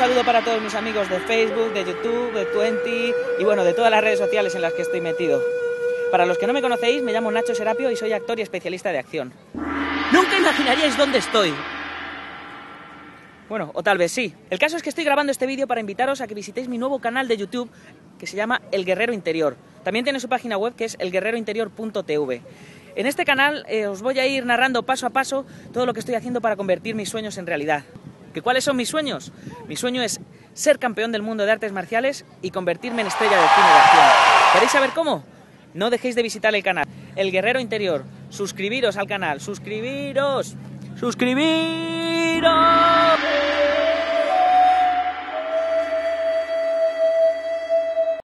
saludo para todos mis amigos de Facebook, de YouTube, de Twenty y bueno, de todas las redes sociales en las que estoy metido. Para los que no me conocéis, me llamo Nacho Serapio y soy actor y especialista de acción. Nunca imaginaríais dónde estoy. Bueno, o tal vez sí. El caso es que estoy grabando este vídeo para invitaros a que visitéis mi nuevo canal de YouTube que se llama El Guerrero Interior. También tiene su página web que es elguerrerointerior.tv. En este canal os voy a ir narrando paso a paso todo lo que estoy haciendo para convertir mis sueños en realidad. ¿Cuáles son mis sueños? Mi sueño es ser campeón del mundo de artes marciales y convertirme en estrella de cine de acción. ¿Queréis saber cómo? No dejéis de visitar el canal. El Guerrero Interior. Suscribiros al canal. ¡Suscribiros! ¡Suscribiros!